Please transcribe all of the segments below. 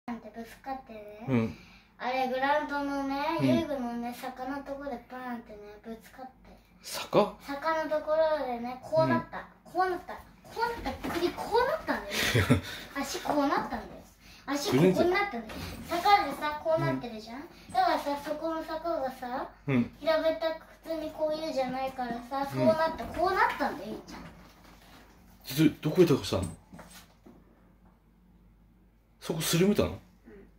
なんてぶつかってね、 うん。 あれグラウンドのね、遊具のね、坂のところでパーンってね、ぶつかって、坂のところでね、こうなった、こうなった、こうなった、首こうなったんだよ。足こうなったんだよ。足ここになったんだよ。坂でさ、こうなってるじゃん。だからさ、そこの坂がさ、平べったく普通にこういうじゃないからさ、そうなった、こうなったんだよ、いいちゃん。 どこへ倒したの？そこすりむいたの？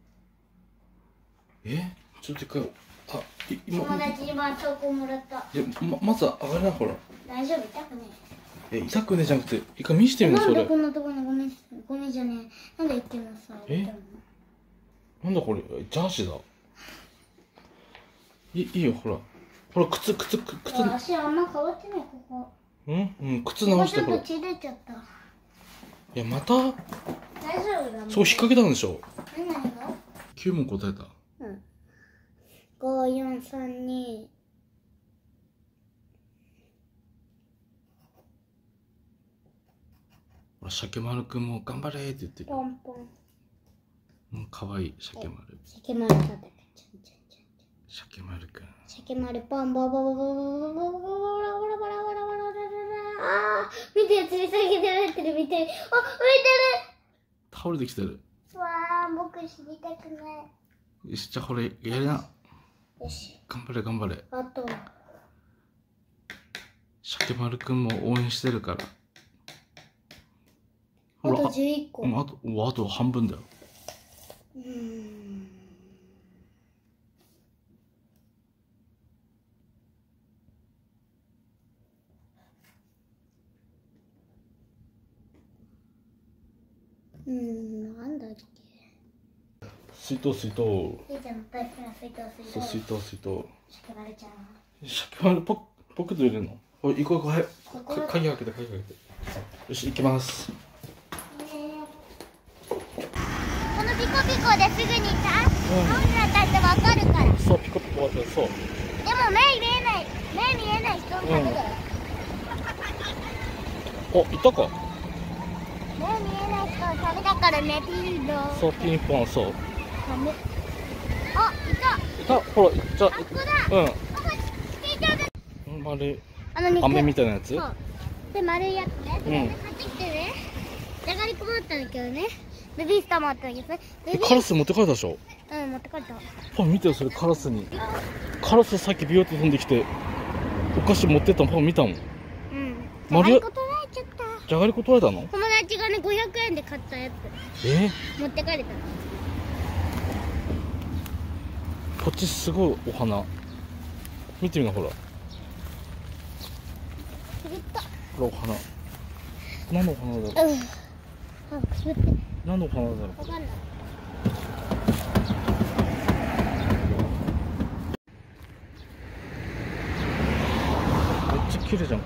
ちょっと一回、 友達に絆創膏もらった。 いや、まず上がれな、ほら。 大丈夫、痛くねえ。痛くねじゃなくて、一回見してみな、それ。 なんでこんなところにゴミじゃねえ。なんで言ってんのさ。 なんだこれ、ジャージだ。いいよ、ほら。ほら、靴。 足あんま変わってない、ここ。 靴直して、ほら。 ちょっと血出ちゃった。 いや、また大丈夫だもん。 そう、引っ掛けたんでしょ。 何が ?9 問答えた。 5、4、3、2。 鮭丸くんも頑張れって言ってる。 ポンポン。 かわいい、鮭丸。 鮭丸食べる。 鮭丸くん。 鮭丸ポンボボボボボボボボボボボボボボボボボあー、見て、吊り下げてられてる、見て。あ、浮いてる。 倒れてきてる。 わー、僕知りたくない。 よし、じゃあこれ、やりな。 よし。 頑張れ、頑張れ。 あと。 鮭丸くんも応援してるから。 あと11個。 あと半分だよ。 なんだっけ。 水筒。 いいじゃん、大好きな水筒。 水筒。 鮭丸ちゃん。 鮭丸ポケット入れるの？おい、行こう、はい。鍵開けて。よし、行きます。 このピコピコですぐにさ、青になったってわかるから。 そう、ピコピコわかる、そう。 でも目見えない人のためだよ。 いたか。 目見えない人のためだからね、ピンポン。 そう、ピンポン、そう。 あ、いた、 ほら、じゃあ、 ここだ。 丸い飴みたいなやつ。 で、丸いやつね。買ってきてね。じゃがりこもあったんだけどね。ベビースターもあったんだけど。 カラス持って帰ったでしょ。 持って帰った。 パン見てよ、それ。カラスさっきビヨって飛んできてお菓子持ってったのパン見たもん。 じゃがりこ取られちゃった。 じゃがりこ取られたの？ 友達がね、500円で買ったやつ持って帰れた。 こっちすごいお花見てみな、ほら。ほら、お花。何のお花だろう。何のお花だろう。 わかんない。 めっちゃ綺麗じゃん。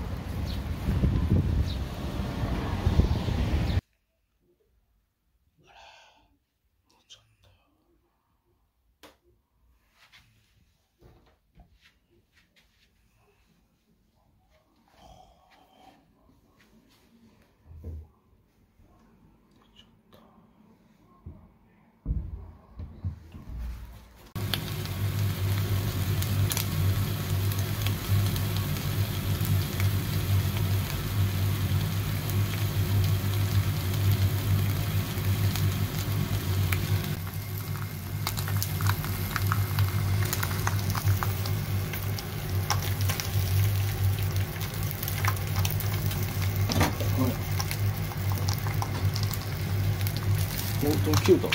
本当に切れた。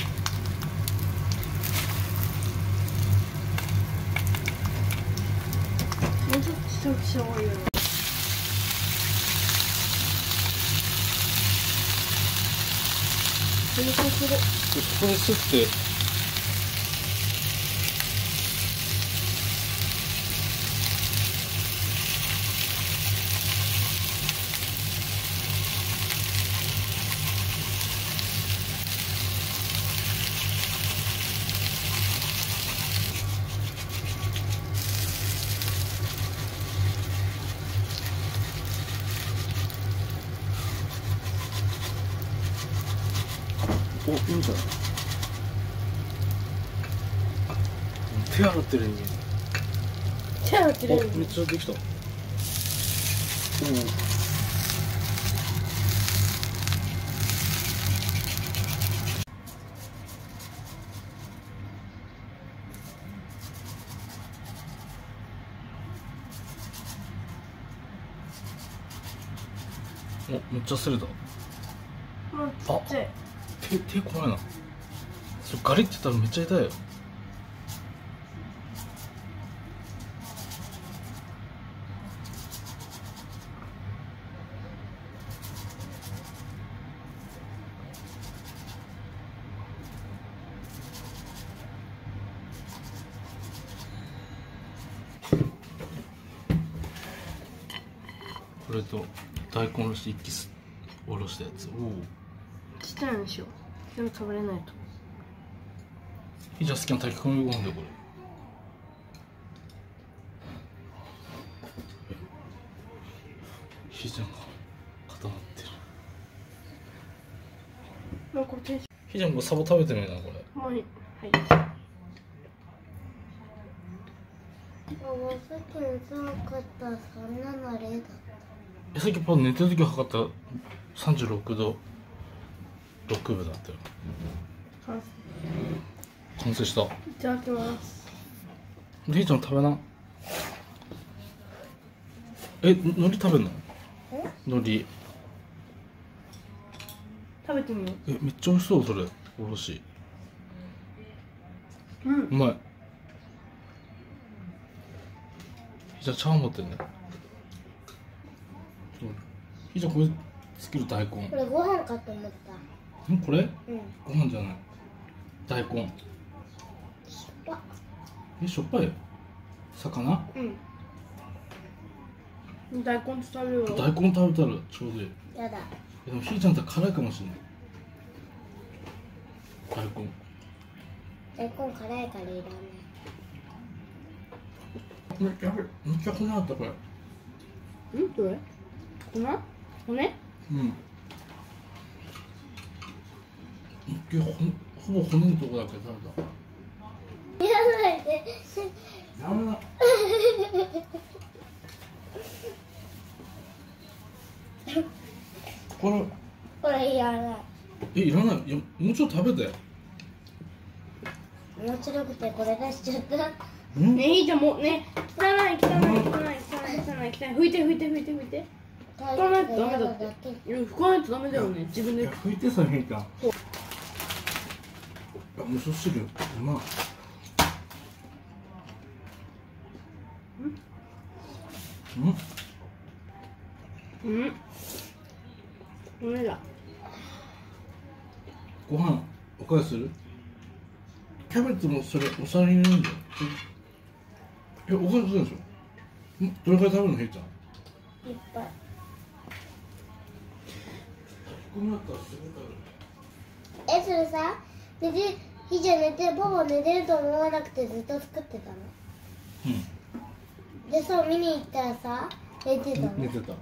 もうちょっとくしゃ多いよ。 ここにすって。お、いいんじゃない？ 手洗ってる人間。 手洗ってるお、めっちゃできた。お、めっちゃ擦れた。 もうちっちゃい。 手怖いな。それガリって言ったらめっちゃ痛いよ。これと大根おろし一気おろしたやつ。おお。 ちっちゃいんでしょ。でも食べれないと。 ひーちゃん好きな炊き込みご飯でこれ。ひーちゃんが固まってる。 もうこっち。 ひーちゃんこれサバ食べてみるなこれ。 もういい。はい。 さっきの寒かったそんなの例だった。 さっきパン寝てる時測った36度6分だったよ。完成した。 いただきます。 ひーちゃん食べな。海苔食べんの？海苔。 食べてみよう。 めっちゃ美味しそうそれ。おろし。 うん。 うまい。ひーちゃん茶碗持ってんね。ひーちゃんこれ作る大根。 これご飯かと思った。 これ？ うん。 ご飯じゃない。大根。しょっぱい。魚？ うん。大根と食べよう。 大根食べたらちょうどいい。 やだ。 でもひーちゃんって辛いかもしれない。大根辛いからいらない。 めっちゃ骨あったこれ。 どれ？骨？ うん。ほぼ骨のとこだけ食べた。 やらないで。 やめな。 これいらない。 いらない。いや、もうちょっと食べて。 面白くてこれ出しちゃった。 ねえ、いいじゃん、もうね。汚い。拭いて。拭かないとダメだって。拭かないとダメだよね。自分で。 拭いてさ、ひーちゃん。味噌汁うまい。 ダメだ。 ご飯おかわりする？キャベツもそれお皿に入れるんだよ。おかわりするでしょ。どれくらい食べるのひーちゃん？ いっぱい。 こうなったらすぐ食べる。 それさ、ひーちゃん寝て、パパ寝てると思わなくてずっと作ってたの。で、そう見に行ったらさ、寝てたの。 寝てた。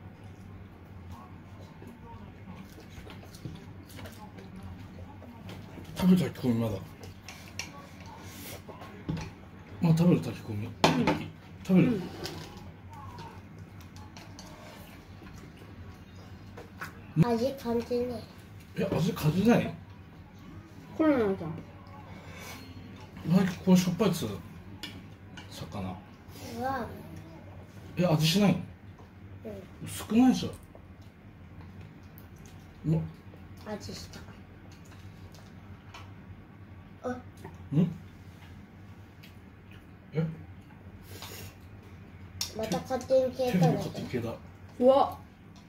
食べた炊き込みまだ。食べる炊き込み。食べる。 味感じね味感じない？ コロナじゃん。 これしょっぱいやつ。魚。 うわ。 味しないの？少ないじゃん。 味した。また勝手に消えたんだけど。 消えた。 うわ。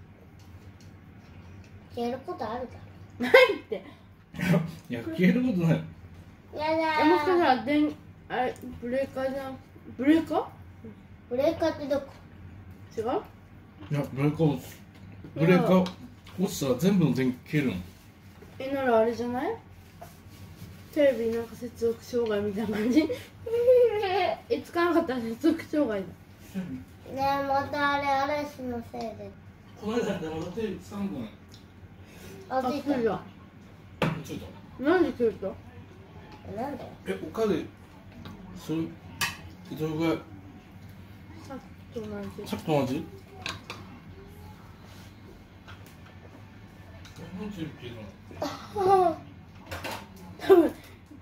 消えることあるかないって。 いや、消えることない。 ら。やだー。 もしかしたらあれブレーカーじゃん。ブレーカー？ ブレーカーってどこ？ 違う？ いや、ブレーカー落ちたら全部の電気消えるの。 ならあれじゃない？テレビなんか接続障害みたいな感じ。つかなかったら接続障害だ。 ねえ、またあれ嵐のせいで。 この間でまたテレビつかんくない？ ついた。 来るわ。 ついた。 なんで来ると？ なんで？ おかでそれどれぐらい？ さっきと同じ。 さっきと同じ？なんていうけど。 多分。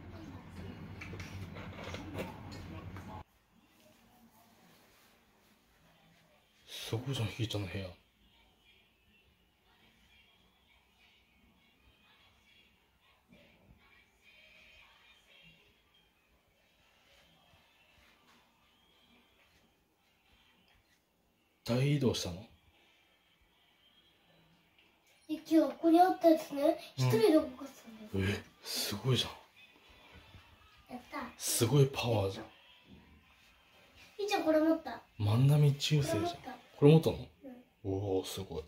すごいじゃん、ひーちゃんの部屋。大移動したの？ 今日ここにあったやつね、一人で動かしたんだよ。 すごいじゃん。 やった。 すごいパワーじゃん。 ひーちゃんこれ持った。 万波中世じゃん。これ持ったの？おお、すごい。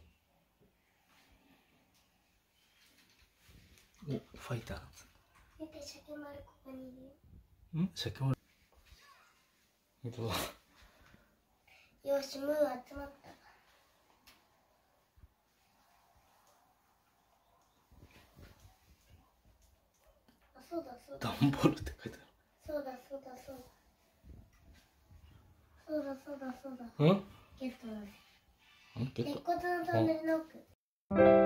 お、ファイター。 見て、鮭丸ここにいるよ。 ん？鮭丸。本当だ。 よし、ムー集まった。あ、そうだそうだ。 ダンボールって書いてある。 そうだそうだそうだ。そうだそうだそうだ。 うん？ ゲットだね。 ゲット。 鉄骨のトンネルの奥。